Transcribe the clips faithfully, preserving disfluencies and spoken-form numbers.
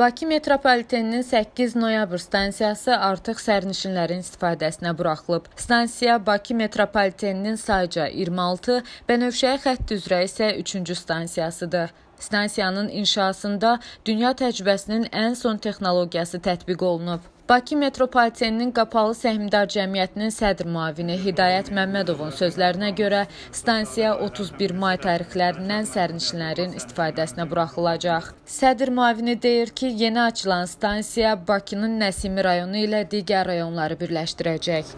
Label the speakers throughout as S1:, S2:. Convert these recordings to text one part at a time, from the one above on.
S1: Bakı metropoliteninin səkkiz noyabr stansiyası artıq sərnişinlərin istifadəsinə buraxılıb. Stansiya Bakı metropoliteninin sayca iyirmi altı, Bənövşəyi xətt üzrə isə üçüncü stansiyasıdır. Stansiyanın inşasında dünya təcrübəsinin ən son texnologiyası tətbiq olunub. Bakı metropoliteninin Qapalı Səhmdar Cəmiyyətinin sədr müavini Hidayət Məmmədovun sözlərinə görə stansiya otuz bir may tarixlərindən sərnişinlərin istifadəsinə buraxılacaq. Sədr müavini deyir ki, yeni açılan stansiya Bakının Nəsimi rayonu ilə digər rayonları birləşdirəcək.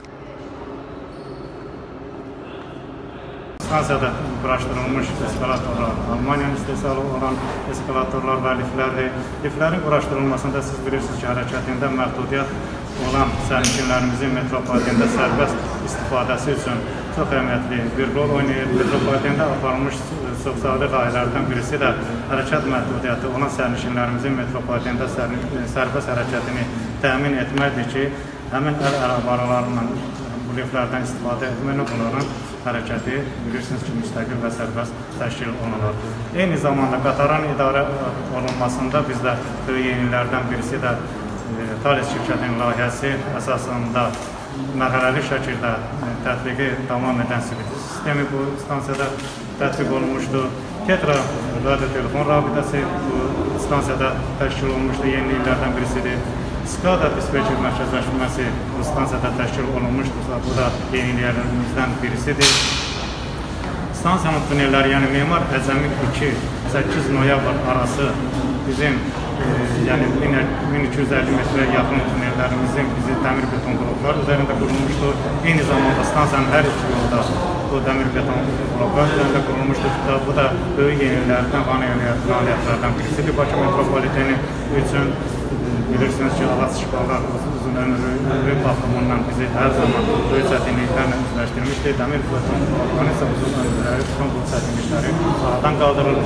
S2: Stansiyada quraşdırılmış eskalatorlar, Almaniyanın istehsalı olan eskalatorlar və liflərdir. Liflərin quraşdırılmasında siz bilirsiniz ki, hərəkətində məhdudiyyət olan sərnişinlərimizin metropolitenda sərbəst istifadəsi üçün çox əhəmiyyətli bir rol oynayır. Metropolitenda aparılmış çoxsaylı layihələrdən birisi də hərəkət məhdudiyyəti olan sərnişinlərimizin metropolitenda sərbəst hərəkətini təmin etməkdir ki, həmin əl arabalarla bu liflərdən istifadə etməklə bunların hərəkəti bilirsiniz ki, müstəqil və sərbəst təşkil olunur. Eyni zamanda qatarın idarə olunmasında bizdə yenilərdən birisi də Thales şirkətinin layihəsi əsasında mərhələli şəkildə tətbiqi davam edən sistemi bu stansiyada tətbiq olunmuşdur. Tetra radio telefon rabitəsi bu stansiyada təşkil olunmuşdur, yeniliklərdən birisidir. SCADA dispetçer mərkəzləşdirməsi bu stansiyada təşkil olunmuşdursa, bu da yeniliklərimizdən birisidir. Stansiyanın tunelləri, yəni Memar Əcəmi iki səkkiz noyabr arası bizim e, yəni min iki yüz əlli metrə yaxın tunellərimizin bizim dəmir beton bloklar üzərində qurulmuşdur. Eyni zamanda stansiyanın hər iki yolda bu dəmir beton bloklar üzərində qurulmuşdur. Bu da böyük yeniliklərdən, nailiyyətlərdən birisidir. Bakı metropoliteni üçün bilirsiniz ki, ağac şifalar uzun ömrü baxımından bizi hər zaman böyük çətinliklərlə üzləşdirmişdir. Dəmir beton blokların isə uzun ömrləri bütün bu çətinlikləri aradan qaldırır.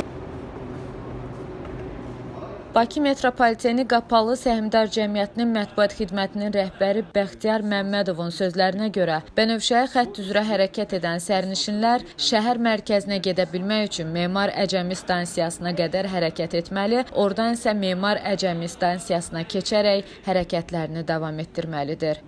S1: Bakı metropoliteni Qapalı Səhmdar Cəmiyyətinin mətbuat xidmətinin rəhbəri Bəxtiyar Məmmədovun sözlərinə görə Bənövşəyi xətt üzrə hərəkət edən sərnişinlər şəhər mərkəzinə gedə bilmək üçün Memar Əcəmi stansiyasına qədər hərəkət etməli, oradan isə Memar Əcəmi stansiyasına keçərək hərəkətlərini davam etdirməlidir.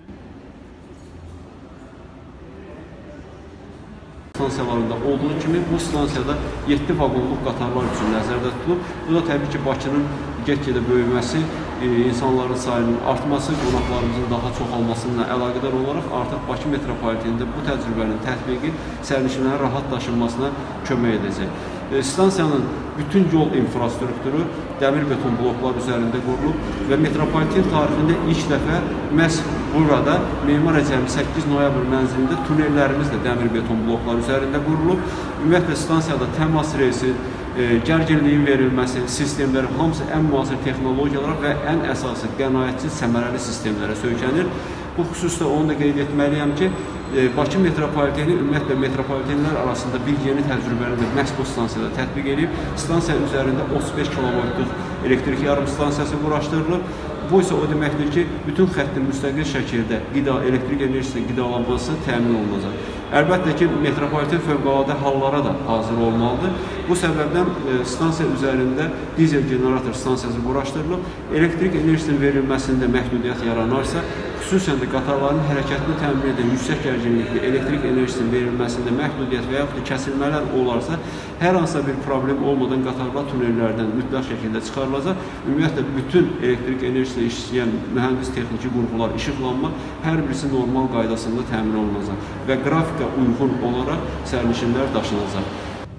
S3: Stansiyalarında olduğu kimi bu stansiyada yeddi vaqonluq qatarlar üçün nəzərdə tutulub. Bu da təbii ki, Bakının get-gedə böyüməsi, e, insanların sayının artması, qonaqlarımızın daha çox olmasıyla əlaqədar olaraq artıq Bakı metropolitenində bu təcrübənin tətbiqi sərnişinlərin rahat daşınmasına kömək edəcək. E, stansiyanın bütün yol infrastrukturu dəmir beton bloklar üzərində qurulub və metropoliten tarixində ilk dəfə məhz burada Memar Əcəmi səkkiz noyabr mənzilində tunellərimiz də dəmir beton bloklar üzərində qurulub. Ümumiyyətlə stansiyada təmas reysi, e, gərginliyin verilməsi, sistemləri hamısı ən müasir texnologiyalar və ən əsası qənaətçi səmərəli sistemlərə söykənir. Bu xüsusda onu da qeyd etməliyəm ki, e, Bakı metropoliteni ümumiyyətlə metropolitenlər arasında bir yeni təcrübəni də məhz bu stansiyada tətbiq edib. Stansiya üzərində otuz beş kilovoltluq elektrik yarım stansiyası quraşdırılıb. Bu isə o deməkdir ki, bütün xəttin müstəqil şəkildə qida, elektrik enerjisi qidalanması təmin olunacaq. Əlbəttə ki, metropoliten fövqəladə hallara da hazır olmalıdır. Bu səbəbdən e, stansiya üzərində dizel generator stansiyası quraşdırılıb. Elektrik enerjisinin verilməsində məhdudiyyət yaranarsa, xüsusən də qatarların hərəkətini təmin edən yüksək gərginlikli elektrik enerjisinin verilməsində məhdudiyyət və yaxud da kəsilmələr olarsa, hər hansısa bir problem olmadan qatarlar tunellərdən mütləq şəkildə çıxarılacaq. Ümumiyyətlə, bütün elektrik enerjisi işləyən mühəndis texniki qurğular, işıqlanma hər birisi normal qaydasında təmin olunacaq və qrafika uyğun olaraq sərnişinlər daşınacaq.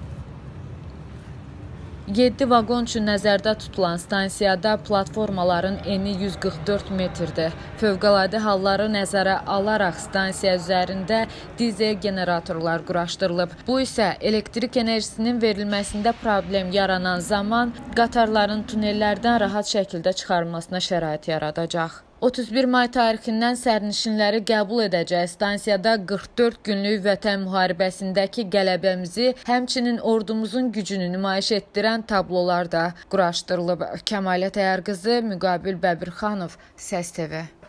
S1: yeddi vaqon üçün nəzərdə tutulan stansiyada platformaların eni yüz qırx dörd metrdir. Fövqəladə halları nəzərə alaraq stansiya üzərində dizel generatorlar quraşdırılıb. Bu isə elektrik enerjisinin verilməsində problem yaranan zaman qatarların tunellərdən rahat şəkildə çıxarılmasına şərait yaradacaq. otuz bir may tarixindən sərnişinləri qəbul edəcək stansiyada qırx dörd günlük vətən müharibəsindəki qələbəmizi, həmçinin ordumuzun gücünü nümayiş etdirən tablolar da quraşdırılıb. Kəmalə Təyər qızı, Müqabil Bəbirxanov, Səs T V.